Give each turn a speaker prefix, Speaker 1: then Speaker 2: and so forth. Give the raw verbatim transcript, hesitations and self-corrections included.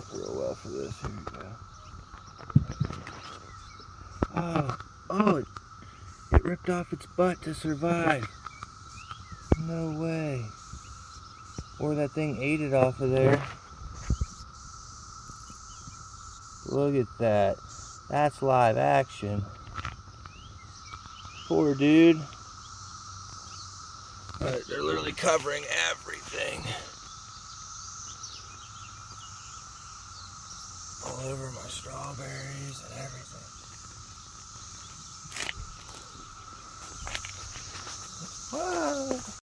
Speaker 1: up real well for this. Here we go. Oh, oh, it, it ripped off its butt to survive. No way. Or that thing ate it off of there. Look at that. That's live action. Poor dude. But they're literally covering everything. All over my strawberries and everything. Whoa.